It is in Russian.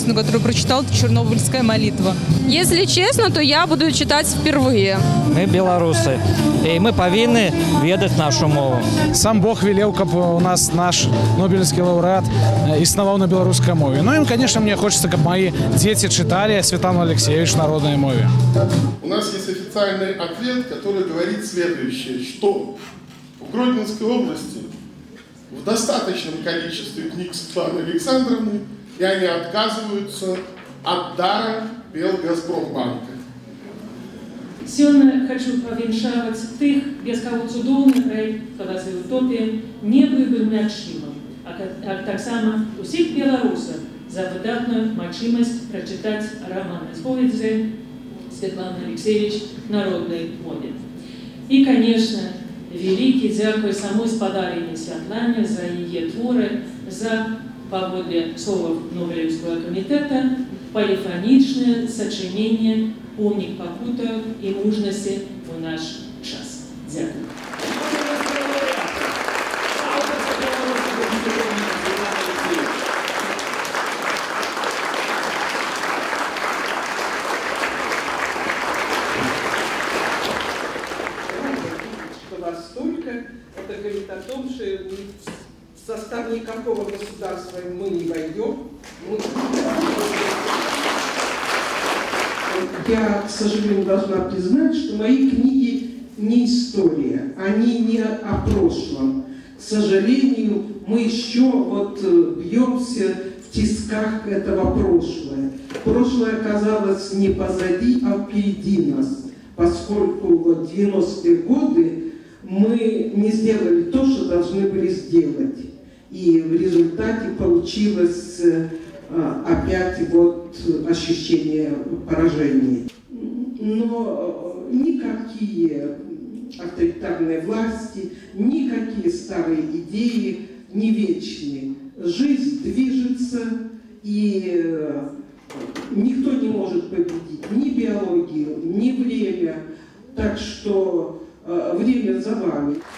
песню, которую прочитал, это «Чернобыльская молитва». Если честно, то я буду читать впервые. Мы белорусы, и мы повинны ведать нашу мову. Сам Бог велел, как у нас наш Нобелевский лауреат існував на белорусской мове. Ну и, конечно, мне хочется, как мои дети читали Светлану Алексеевич в народной мове. У нас есть официальный ответ, который говорит следующее, что в Гродненской области в достаточном количестве книг Светланы Александровны, и они отказываются от дара Белгазпромбанка. Сёння хочу повіншаваць тых, без каго цудоўны край хадасы утопіі не быў мячымым, а таксама усіх беларусаў за выдатную магчымасць прачытаць роман Споведзі Светланы Алексеевич народной мове. И, конечно, великий дзякуй самой спадарыні Святлане за яе творы, за, паводле словаў Нобелевского комитета, полифоничное сочинение «Помник покутаю и мужности в наш час». Дякую. Настолько это говорит о том, что в состав никакого государства мы не войдем. Я, к сожалению, должна признать, что мои книги не история, они не о прошлом. К сожалению, мы еще бьемся в тисках этого прошлого. Прошлое оказалось не позади, а впереди нас, поскольку в 90-е годы мы не сделали то, что должны были сделать. И в результате получилось опять ощущение поражения. Но никакие авторитарные власти, никакие старые идеи не вечны. Жизнь движется, и никто не может победить ни биологию, ни время. Так что время за вами.